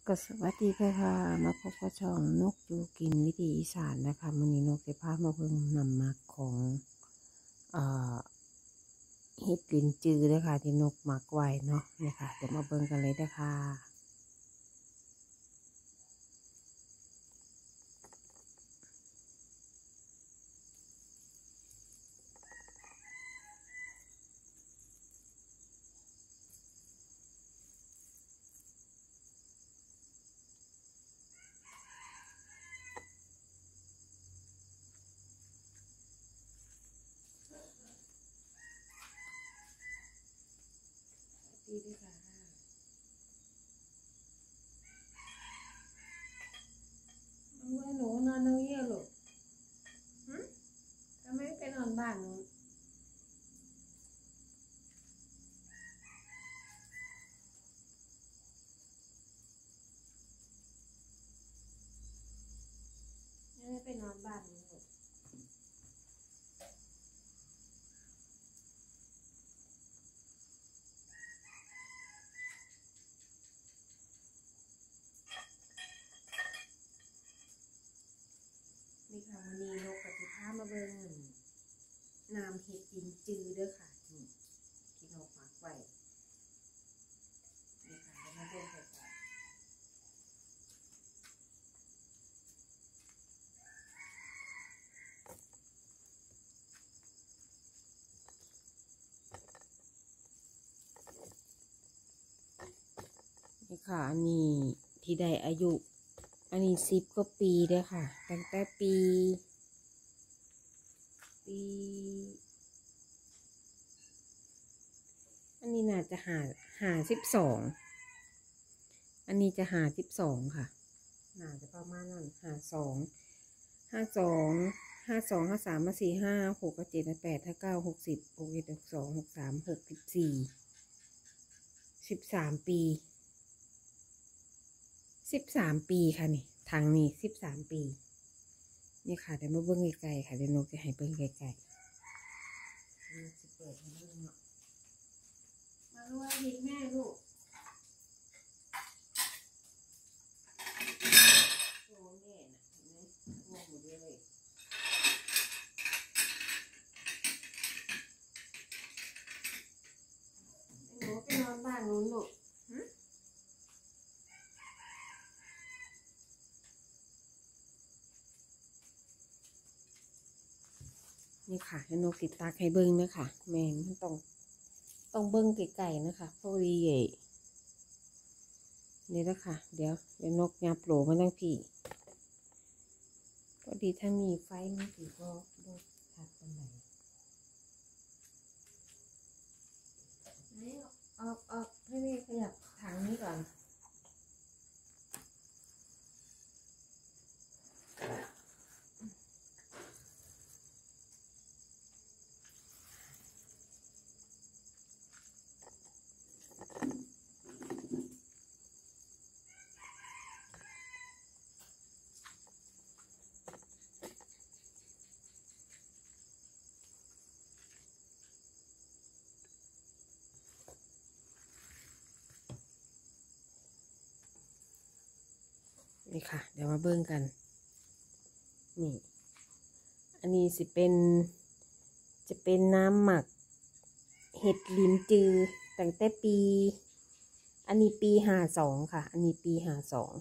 ก็สวัสดีค่ะมาพบกับช่องนกอยู่กินวิถีอีสานนะคะมื้อนี้นกจะพามาเบิ่งน้ำหมักของเอ่อเห็ดลิ้นจือเด้อค่ะที่นกหมักไว้เนาะนี่ค่ะเดี๋ยวมาเบิ่งกันเลยเด้อค่ะดีด้วยค่ะว่าหนูนอนตรงนี้ลูกทำไมไปนอนบ้านหนูไม่ไปนอนบ้านหนูลูกนี่ค่ะวันนี้นกกับสิพามาเบิ่งน้ำเห็ดลิ้นจือเด้อค่ะนี่ที่นกหมักไว้นี่ค่ะเดี๋ยวมาเบิ่งกันค่ะนี่ค่ะอันนี้ที่ได้อายุอันนี้10 กว่าปีเด้อค่ะตั้งแต่ปีอันนี้น่าจะ52อันนี้จะ52ค่ะน่าจะประมาณนั้น52 52 52 53 54 56 57 58 59 60 61 62 63 64 13 ปี13 ปีค่ะนี่ทางนี้13 ปีนี่ค่ะเดี๋ยวมาเบิ้งไกลๆค่ะเดี๋ยวนกจะให้เบิ้งไกลๆเปิดให้เบิ้งเนาะมาดูว่าดิแม่ลูกโอ้แม่น่ะเห็นไหมงงหมดเลยหนูไปนอนบ้านนู้นลูกนี่ค่ะให้นกติดตาให้เบิ้งนะคะแม่มันต้องเบิ้งไกลๆนะคะพอดีใหญ่นี่นะคะเดี๋ยวนกยับโหลมาตั้งพี่พอดีถ้ามีไฟมันถือก็ชัดกันไหนออกให้แม่ขยับถังนี้ก่อนนี่ค่ะเดี๋ยวมาเบิ่งกันนี่อันนี้จะเป็นน้ำหมักเห็ดลิ้นจือตั้งแต่ปีอันนี้ปี52ค่ะอันนี้ปี52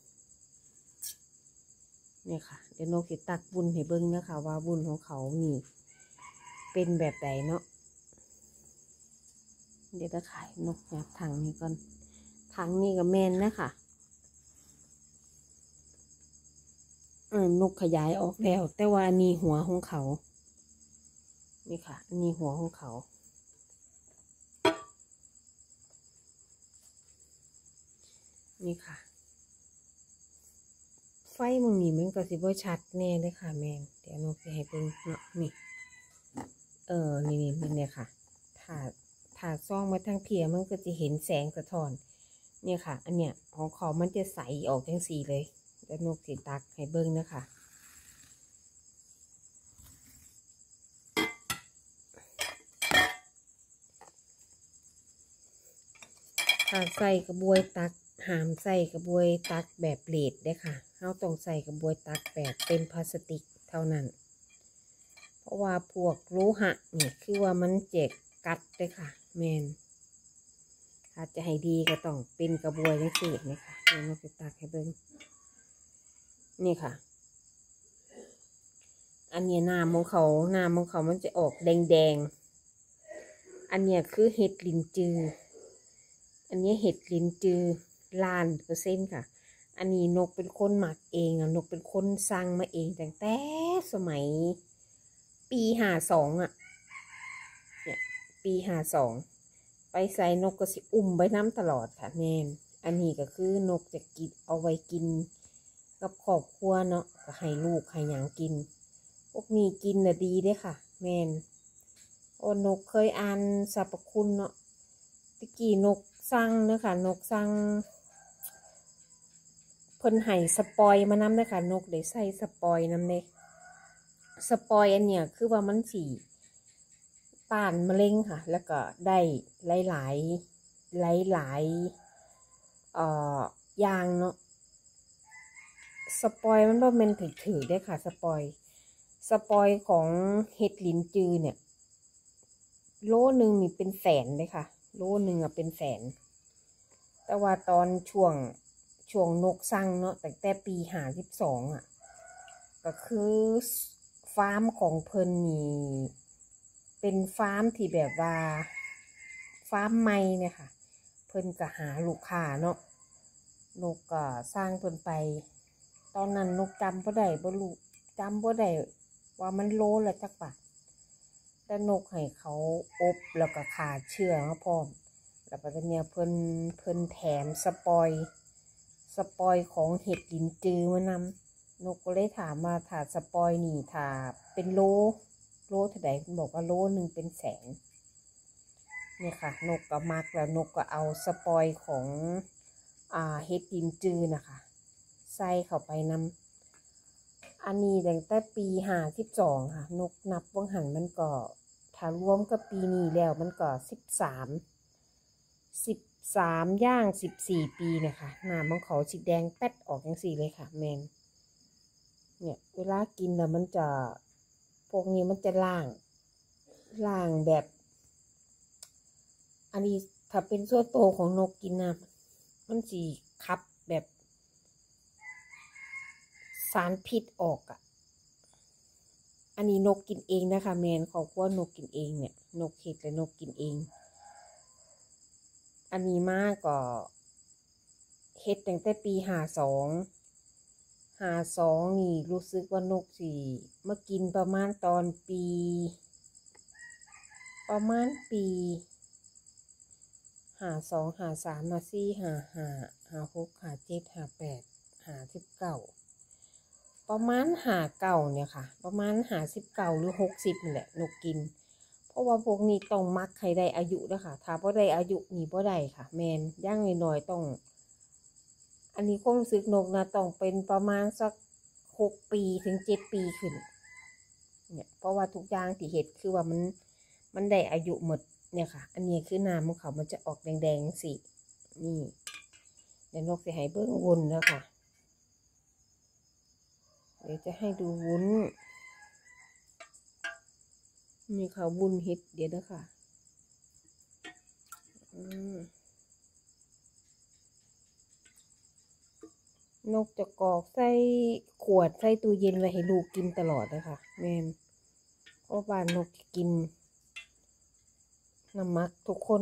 เนี่ยค่ะเดี๋ยวนกจะตักบุญให้เบิ่งนะคะว่าบุญของเขานี่เป็นแบบไหนเนาะเดี๋ยวจะขายนกยับถังนี้ก่อนถังนี้กับแมนนะคะนกขยายออกแล้วแต่ว่าอันนี้หัวของเขานี่ค่ะอันนี้หัวของเขานี่ค่ะไฟมึงนี่มันก็สิบ่ชัดแน่เลยค่ะแมงเดี๋ยวนกจะให้เบิ่งเนาะนี่นี่เนี่ยค่ะถ้าซ่องมาทางเพียมันก็จะเห็นแสงสะท้อนเนี่ยค่ะอันเนี้ยของเขามันจะใสออกจังสีเลยแล้วนกสิตักให้เบิ่งนะคะถ้าใส่กระบวยตักห้ามใส่กระบวยตักแบบเลดได้ค่ะเราต้องใส่กระบวยตักแบบเป็นพลาสติกเท่านั้นเพราะว่าพวกโลหะนี่คือว่ามันเจ็บกัดเลยค่ะแมนถ้าจะให้ดีก็ต้องเป็นกระบวยจังซี่นี่ค่ะเดี๋ยวเราจะตักให้เบิ่งนี่ค่ะอันนี้น้ำของเขามันจะออกแดงๆอันเนี้ยคือเห็ดลิ้นจืออันนี้เห็ดลิ้นจือ1,000,000%ค่ะอันนี้นกเป็นคนหมักเองนกเป็นคนสั่งมาเองตั้งแต่สมัยปี52เนี่ยปี52ไปใส่นกก็สิไว้น้ำตลอดค่ะแน่นอันนี้ก็คือนกจะกินเอาไว้กินกับครอบครัวเนาะก็ให้ลูกให้หยังกินพวกนี้กินน่ะดีเด้ค่ะแม่นโอ้นกเคยอ่านสรรพคุณเนาะตะกี้นกสั่งเนาะค่ะนกสั่งเพิ่นให้สปอยมานำเด้อค่ะนกได้ใส่สปอยนำเด้สปอยอันเนี้ยคือว่ามันสิต้านมะเร็งค่ะแล้วก็ได้หลายอย่างเนาะสปอยมันบ่แม่นถือได้ค่ะสปอยของเห็ดลิ้นจือเนี่ยโลนึงนี่เป็นแสนเลยค่ะโลนึงเป็นแสนแต่ว่าตอนช่วงนกสั่งเนาะตั้งแต่ปี52ก็คือฟาร์มของเพิ่นนี่เป็นฟาร์มที่แบบว่าฟาร์มใหม่เนี่ยค่ะเพิ่นก็หาลูกค้าเนาะนกก็สร้างเพิ่นไปตอนนั้นนกจำบ่ได้บ่รู้จำบ่ได้ว่ามันโลละจักบาทแต่นกให้เขาอบแล้วก็ฆ่าเชื้อมาพร้อมแล้วก็เนี่ยเพิ่นแถมสปอยของเห็ดลิ้นจือมานำนกก็เลยถามว่าถ้าสปอยนี่ถ้าเป็นโลเท่าใดเพิ่นบอกว่าโลนึงเป็นแสนนี่ค่ะนกก็มักแล้วนกก็เอาสปอยของเห็ดลิ้นจือนะคะใส่เข้าไปนำอันนี้ตั้งแต่ปี52ค่ะนกนับว่างหันมันก็ถ้ารวมกับปีนี้แล้วมันก็13ย่าง14ปีเนี่ยค่ะน้ำของเขาสีแดงแป๊ดออกจังซี่เลยค่ะแมนเนี่ยเวลากินแล้วมันจะพวกนี้มันจะล่างแบบอันนี้ถ้าเป็นส่วนโตวของนกกินนะมันสิขับแบบสารพิษออกอันนี้นกกินเองนะคะแมนเขาว่านกกินเองเนี่ยนกเห็ดและนกกินเองอันนี้มากก็เฮ็ดตั้งแต่ปี52นี่รู้สึกว่านกสิมากินประมาณตอนปี52 53 54 55 56 57 58 59ประมาณ59เนี่ยค่ะประมาณ59หรือ60นี่แหละนกกินเพราะว่าพวกนี้ต้องมักให้ได้อายุนะคะถ้าบ่ได้อายุนี่บ่ได้ค่ะแม่นอย่างน้อยๆต้องอันนี้ความรู้สึกนกนะต้องเป็นประมาณสัก6ปีถึง7ปีขึ้นเนี่ยเพราะว่าทุกอย่างที่เฮ็ดคือว่ามันได้อายุหมดเนี่ยค่ะอันนี้คือน้ำของเขามันจะออกแดงๆจังซี่นี่เดี๋ยวนกสิให้เบิ่งวุ้นแล้วค่ะเดี๋ยวจะให้ดูวุ้นนี่ค่ะวุ้นเห็ดเดี๋ยวนะคะนกจะกรอกใส่ขวดใส่ตู้เย็นไว้ให้ลูกกินตลอดเลยค่ะแม่นเพราะว่านกกินน้ำมักทุกคน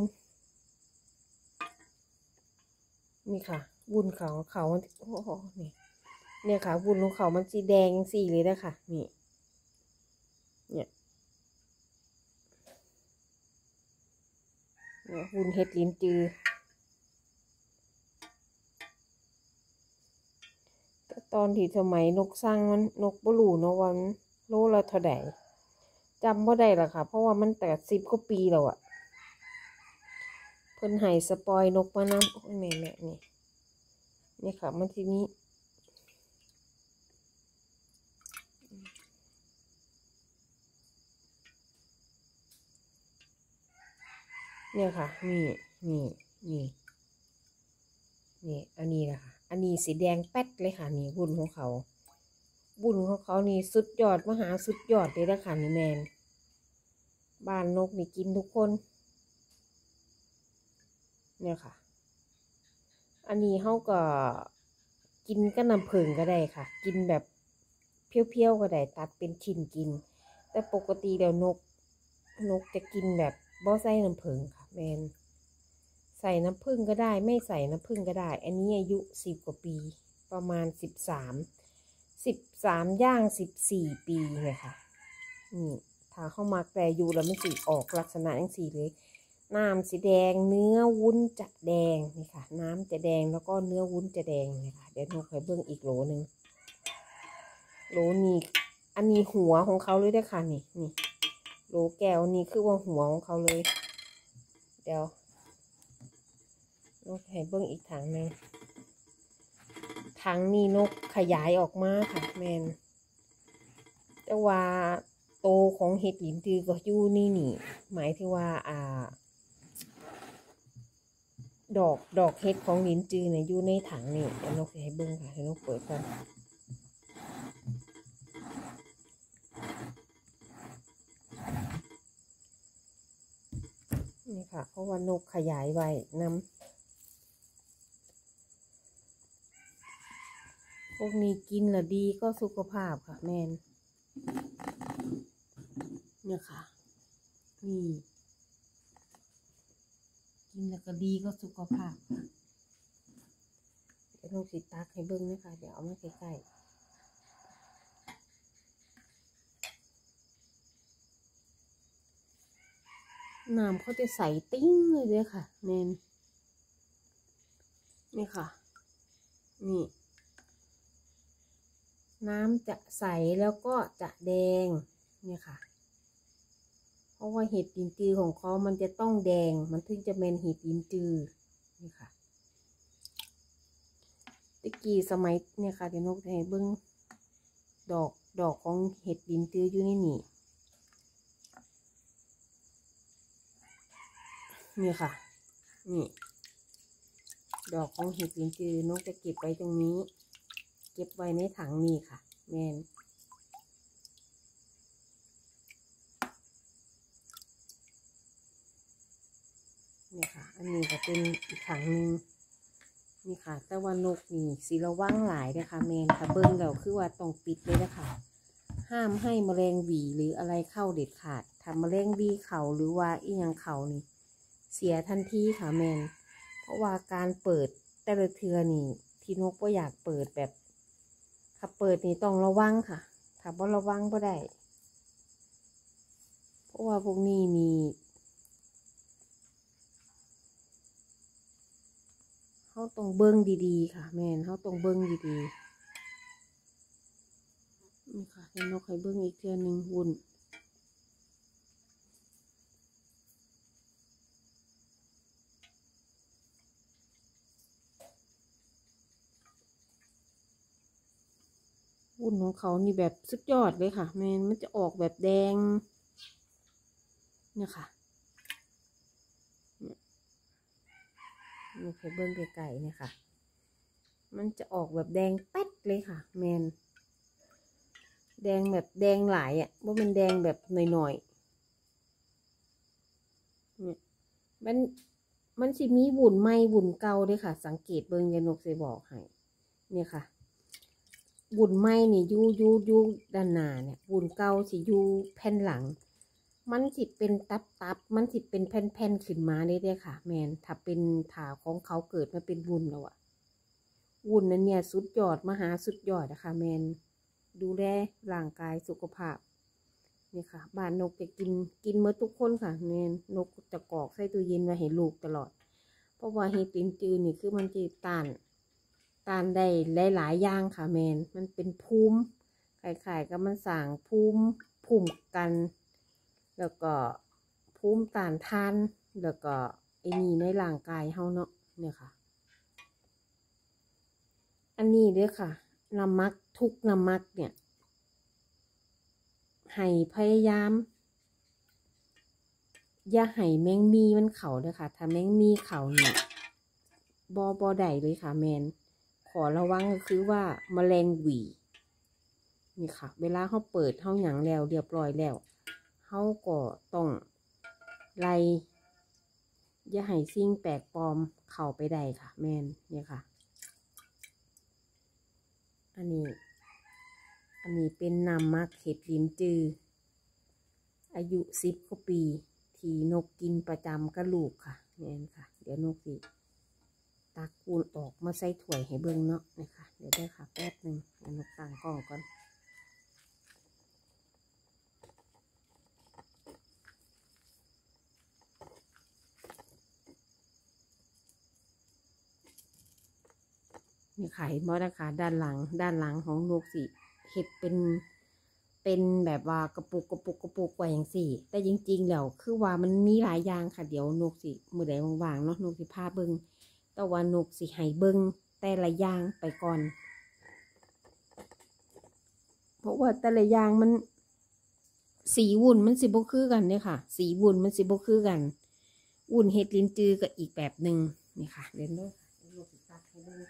นี่ค่ะวุ้นเขามันโอ้โหนี่เนี่ยค่ะวุ้นของเขามันสีแดงสีเลยนะคะนี่เนี่ยวุ้นเห็ดลิ้นจือตอนที่สมัยนกสร้างมันนกบ่รู้เนาะว่ามันโลละเท่าใดจำบ่ได้ล่ะค่ะเพราะว่ามันแต่10กว่าปีแล้วเพิ่นให้สปอยนกมานำโอ้ยแม่นี่ค่ะมันสิมีเนี่ยค่ะนี่นี่อันนี้นะคะอันนี้สีแดงแป๊ดเลยค่ะนี่บุญของเขานี่สุดยอดมหาสุดยอดเลยนะคะนี่แมนบ้านนกนี่กินทุกคนเนี่ยค่ะอันนี้เขาก็กินก็น้ำผึ้งก็ได้ค่ะกินแบบเพี้ยวๆก็ได้ตัดเป็นชิ้นกินแต่ปกติแล้วนกจะกินแบบบ่ใส่น้ำผึ้งค่ะแมนใส่น้ำผึ้งก็ได้ไม่ใส่น้ำผึ้งก็ได้อันนี้อายุ10 กว่าปีประมาณ13ย่าง14 ปีเลยค่ะนี่ถ้าเข้ามาแต่อยู่แล้วมันสีออกลักษณะอย่างสีเลยน้ำสีแดงเนื้อวุ้นจะแดงนี่ค่ะน้ำจะแดงแล้วก็เนื้อวุ้นจะแดงนี่ค่ะเดี๋ยวนกให้เบิ่งอีกโหลนึงโหลนี้อันนี้หัวของเขาเลยได้ค่ะนี่โหลแก้วนี่คือว่าหัวของเขาเลยเดี๋ยวนกให้เบิ่งอีกถังนึงถังนี้นกขยายออกมาค่ะแมนแต่ว่าโตของเห็ดหลินจือก็อยู่นี่หมายถึงว่าดอกเห็ดของหลินจือเนี่ยอยู่ในถังนี่เดี๋ยวนกให้เบิ่งค่ะให้นกเปิดก่อนนี่ค่ะเพราะว่านกขยายไว้นำพวกนี้กินแล้วดีก็สุขภาพค่ะแมนเนี่ยค่ะนี่กินแล้วก็ดีก็สุขภาพค่ะเดี๋ยวลองสิตักให้เบิ่งนะคะเดี๋ยวเอามาใกล้ๆน้ำเขาจะใสติ้งเลยค่ะแมนนี่ค่ะนี่น้ำจะใสแล้วก็จะแดงเนี่ยค่ะเพราะว่าเห็ดลินจือของเขามันจะต้องแดงมันถึงจะเป็นเห็ดลินจือนี่ค่ะตะกี้สมัยเนี่ยค่ะเดี๋ยวนกให้เบิ่งดอกของเห็ดลินจืออยู่นี่นี่ค่ะนี่ดอกของเห็ดลินจือนกจะเก็บไว้ตรงนี้เก็บไว้ในถังนี่ค่ะแมนนี่ค่ะอันนี้ก็เป็นอีกถังนึงนี่ค่ะแต่ว่านกนี่สีระวังหลายนะคะแมนค่ะเบิ้งแล้วคือว่าต้องปิดเลยนะคะห้ามให้แมลงหวีหรืออะไรเข้าเด็ดขาดถ้าแมลงหวีเข่าหรือว่าอีหยังเข่านี่เสียทันทีค่ะแมนเพราะว่าการเปิดแต่ละเทือนี่ที่นกก็อยากเปิดแบบถ้าเปิดนี่ต้องระวังค่ะถ้าบ่ระวังก็ได้เพราะว่าพวกนี้มีเขาต้องเบิ้งดีๆค่ะแม่นเขาต้องเบิ้งดีๆนี่ค่ะให้นกให้เบิ้งอีกเทือนึงวุ่นของเขานี่แบบสุดยอดเลยค่ะแม่นมันจะออกแบบแดงเนี่ยค่ะนี่ให้เบิ้งไกลๆเนี่ยค่ะมันจะออกแบบแดงแป๊ดเลยค่ะแมนแดงแบบแดงหลายอ่ะว่ามันแดงแบบหน่อยๆเนี่ยมันสิมีบุ่นไหมบุ่นเก่าด้วยค่ะสังเกตเบิ้งยานกจะบอกให้เนี่ยค่ะบุ่นไหมนี่ยูด้านหน้าเนี่ยบุ่นเก่าสิยูแผ่นหลังมันสิเป็นตับมันสิเป็นแผ่นๆขึ้นมาได้ด้วยค่ะแมนถ้าเป็นถาของเขาเกิดมาเป็นบุ่นแล้วอะวุ้นนั้นเนี่ยสุดยอดมหาสุดยอดนะคะแมนดูแลร่างกายสุขภาพนี่ค่ะบ้านนกจะกินเมื่อทุกคนค่ะแมนนกจะกรอกใส่ตู้เย็นไว้ให้ลูกตลอดเพราะว่าเห็ดลินจือนี่คือมันจะต้านได้หลายๆอย่างค่ะแมนมันเป็นภูมิคล้ายๆกับมันสร้างภูมิกันแล้วก็ภูมิต้านทานแล้วก็ไอ้นี่ในร่างกายเฮาเนาะเนี่ยค่ะอันนี้ด้วยค่ะน้ำมักทุกน้ำมักเนี่ยให้พยายามอย่าให้แมงมีมันเข่าด้วยค่ะถ้าแมงมีเข่าเนี่ยบอได้เลยค่ะแมนขอระวังก็คือว่าแมลงหวีนี่ค่ะเวลาเขาเปิดเขาหยังแล้วเรียบร้อยแล้วเขาก็ต้องไล่อย่าให้สิ่งแปลกปลอมเข้าไปได้ค่ะแมนเนี่ยค่ะอันนี้เป็นน้ำมักเห็ดลิ้นจืออายุ10 กว่าปีที่นกกินประจำกับลูกค่ะแม่นค่ะเดี๋ยวนกสิตักปูนออกมาใส่ถ้วยให้เบิ่งเนาะนะคะเดี๋ยวได้ค่ะแป๊บหนึ่งนกตั้งกล้องก่อนนี่ค่ะเห็นบ่นะคะด้านหลังของนกสิเห็ดเป็นแบบว่ากระปุกไว้อย่างสี่แต่จริงๆแล้วคือว่ามันมีหลายอย่างค่ะเดี๋ยวนกสิมื้อใดว่างๆเนาะนกสิพาเบิ่งแต่ว่านกสิให้เบิ่งแต่ละอย่างไปก่อนเพราะว่าแต่ละอย่างมันสีวุ่นมันสิบ่คือกันเนี่ยค่ะสีวุ่นมันสิบ่คือกันวุ่นเห็ดลิ้นจือก็อีกแบบหนึ่งนี่ค่ะเล่นด้วยค่ะนกสิตักให้เบิ่ง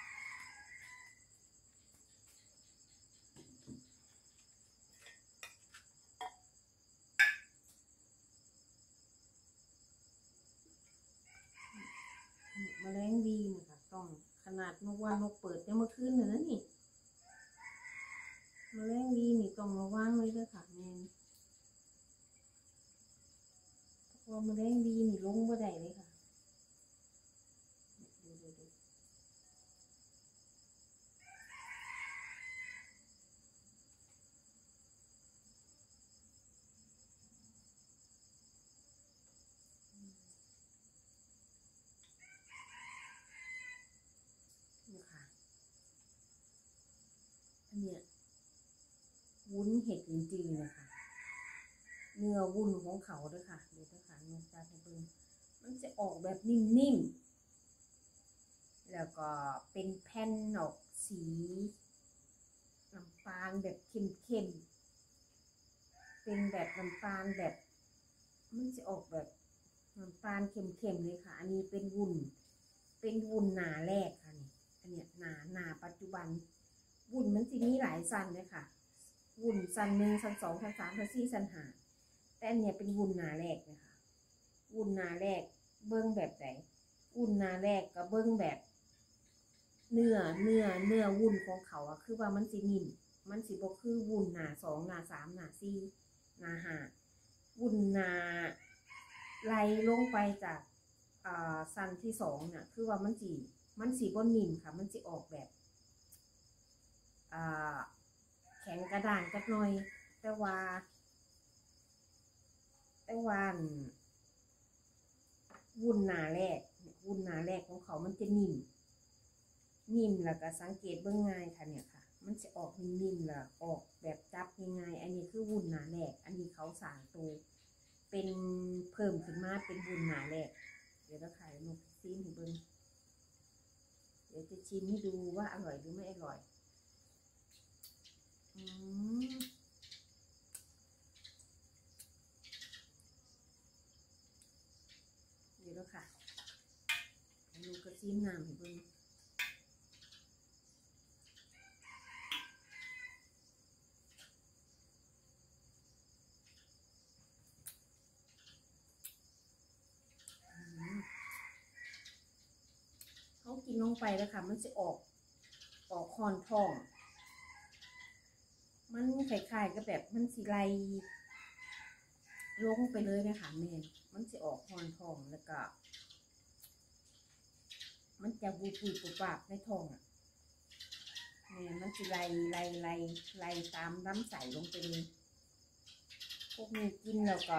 แมลงวีนะคะต้องขนาดนกว่านกเปิดยังเมื่อคืนเลยนะนี่แมลงวีนี่ต้องระวังเลยด้วยค่ะแม่เพราะแมลงวีนี่ลงบ่ได้เลยค่ะดูนี่ค่ะอันเนี้ยวุ้นเห็ดลิ้นจือนะคะเนื้อวุ้นของเขาด้วยค่ะเดี๋ยวค่ะนกตาให้เบิ่งมันจะออกแบบนิ่มๆแล้วก็เป็นแผ่นออกสีน้ำตาลแบบเข้มๆเป็นแบบน้ำตาลแบบมันจะออกแบบน้ำตาลเข้มๆเลยค่ะอันนี้เป็นวุ้นหนาแรกค่ะนี่อันเนี้ยหนาปัจจุบันวุ้นมันจะมีหลายสั้นเลยค่ะวุ้นสั้น1สั้น2สั้น3สั้น4สั้น5แต่อันเนี้ยเป็นวุ้นหนาแรกนะคะวุ้นหนาแรกเบิ้งแบบไหนวุ้นหนาแรกก็เบิ้งแบบเนื้อวุ้นของเขาอะคือว่ามันสินิ่มมันสิบ่คือวุ้นหนา2หนา3หนา4หนา5วุ้นหนาไล่ลงไปจากสั้นที่2เนี่ยคือว่ามันสิบ่นิ่มค่ะมันสิออกแบบแข็งกระด้างจักหน่อยแต่ว่าวุ้นหนาแรกของเขามันจะนิ่มแล้วก็สังเกตเบิ่งง่ายค่ะเนี่ยค่ะมันจะออกนิ่มแล้วออกแบบจับง่ายๆอันนี้คือวุ้นหนาแรกอันนี้เขาสานตัวเป็นเพิ่มขึ้นมาเป็นวุ้นหนาแรกเดี๋ยวเราขายนกซีนให้เบิ่งเดี๋ยวจะชิมให้ดูว่าอร่อยหรือไม่อร่อยเดี๋ยวเราค่ะนกกระซีนน้ำให้เบิ่งเขากินลงไปแล้วค่ะมันจะออกคอนทองมันคล้ายๆกับแบบมันสิไลลงไปเลยนะคะแม่มันจะออกคอนทองแล้วก็มันจะบูปุยปุบปากในท้องอ่ะแม่มันจะไล่ตามน้ำใสลงไปเลยพวกนี้กินแล้วก็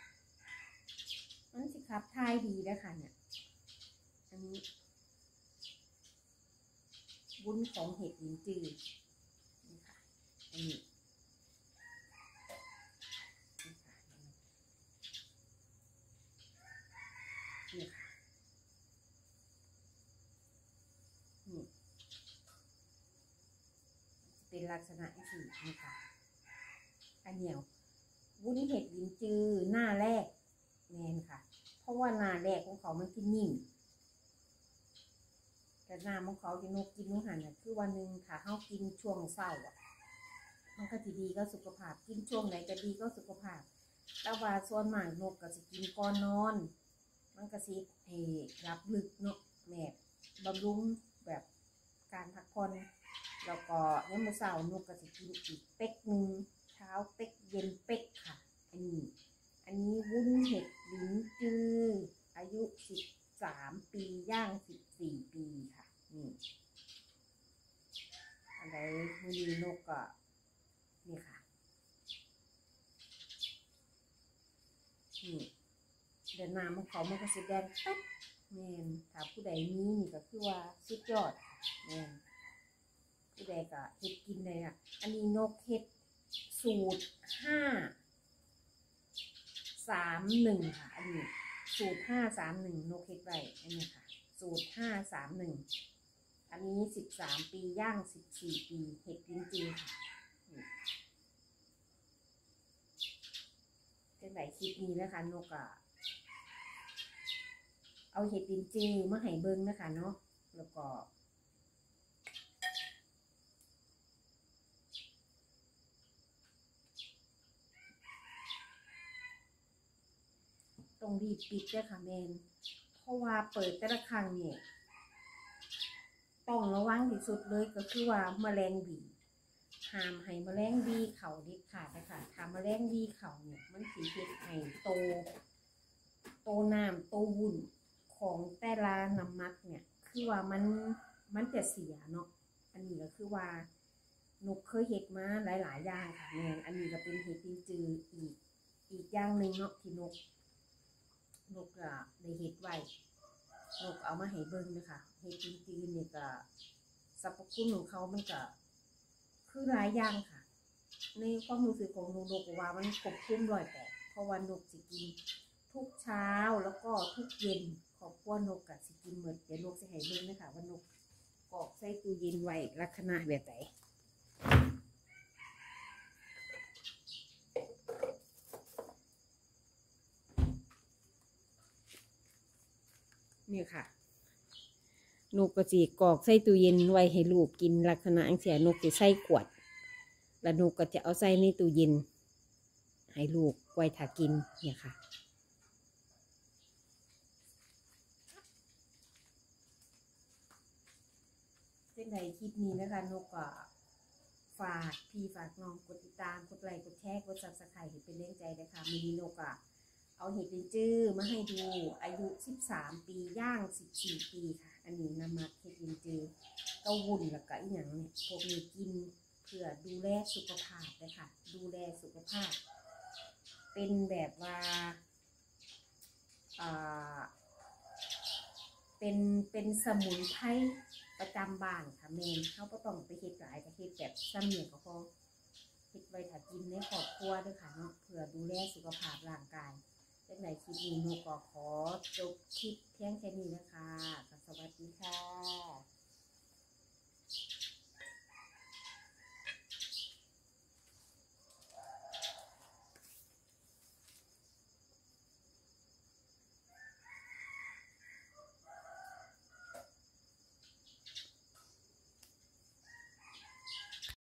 มันสิขับถ่ายดีนะคะเนี่ยอันนี้วุ้นของเห็ดลิ้นจือนี่ค่ะอันนี้นี่ค่ะนี่เป็นลักษณะที่นี่ค่ะอันเดียววุ้นเห็ดลิ้นจือหน้าแรกแมนค่ะเพราะว่าหน้าแรกของเขามันกินนิ่มแต่น้ำของเขาที่นกกินนู่นหันน่ะคือวันหนึ่งถ้าเฮากินช่วงเช้าอ่ะมันก็สิดีก็สุขภาพกินช่วงไหนก็ดีก็สุขภาพแต่ว่าส่วนมากนกก็สิกินก่อนนอนมันก็สิให้รับลึกเนาะแม่บำรุงแบบการพักผ่อนแล้วก็ยามมื้อเช้านกก็สิกินอีกเป๊กนึงเช้าเป๊กเย็นเป๊กค่ะอันนี้วุ้นเห็ดลิ้นจืออายุ13 ปีย่าง14 ปีค่ะนี่อะไรมือนกก็นี่ค่ะนี่เดินน้ำของเขามันก็สีแดงปั๊บแมนถ้าผู้ใดมีนี่ก็คือว่าสุดยอดแมนผู้ใดก็เฮ็ดกินเลยอ่ะอันนี้นกเฮ็ดสูตร531ค่ะอันนี้สูตร531นกเฮ็ดไว้อันนี้ค่ะสูตร531อันนี้13 ปีย่าง14 ปีเห็ดจริงๆค่ะเป็นไหนคลิปนี้นะคะนกอ่ะเอาเห็ดลินจือมาให้เบิ้งนะคะเนาะแล้วก็ต้องรีบปิดด้วยค่ะแมนเพราะว่าเปิดแต่ละครั้งเนี่ยต้องระวังที่สุดเลยก็คือว่าแมลงบีห้ามให้แมลงบีเข่าเด็ดขาดนะคะถ้าแมลงบีเข่าเนี่ยมันสิเฮ็ดให้โตน้ำโตวุ่นของแต่ละน้ำมักเนี่ยคือว่ามันจะเสียเนาะอันนี้ก็คือว่านกเคยเห็ดมาหลายๆอย่างค่ะแม่นอันนี้ก็เป็นเห็ดลินจืออีกอย่างหนึ่งเนาะที่นกอะได้เห็ดไว้นกเอามาให้เบิ่งนะคะเห็ดลินจือเนี่ยก็สรรพคุณของเขามันก็คือหลายอย่างค่ะในความรู้สึกของนกว่ามันครบคลุม108เพราะว่านกสิกินทุกเช้าแล้วก็ทุกเย็นครอบครัวนกกับสิกินหมดเดี๋ยวนกจะให้เบิ่งนะคะว่านกกรอกใส่ตู้เย็นไว้ลักษณะแบบไหนนี่ค่ะนกก็สิกรอกใส่ตู้เย็นไว้ให้ลูกกินลักษณะอังเสียนกจะใส่ขวดแล้วนกก็จะเอาใส่ในตู้เย็นให้ลูกไว้ถ้ากินเนี่ยค่ะเป็นไงคลิปนี้นะคะนกก็ฝากพี่ฝากน้องกดติดตามกดไลค์กดแชร์กด Subscribe ให้เป็นแรงใจนะคะมีนกอ่ะเอาเห็ดลินจื้อมาให้ดูอายุ13 ปีย่าง14 ปีค่ะอันนี้นำมาเห็ดลินจื้อเต้าวุ้นแล้วก็อีหยังเนี่ยพวกนี้กินเพื่อดูแลสุขภาพเลยค่ะดูแลสุขภาพเป็นแบบว่าเป็นสมุนไพรประจำบ้านค่ะเมนเขาก็ต้องไปเฮ็ดหลายกับเฮ็ดแบบซ้ำเหนียวก็พอเฮ็ดไว้ถ้ากินในครอบครัวด้วยค่ะเนาะเพื่อดูแลสุขภาพร่างกายเป็นไหนคลิปนี้หนูก็ขอจบคลิปเพียงแค่นี้นะคะสวัสดีค่ะ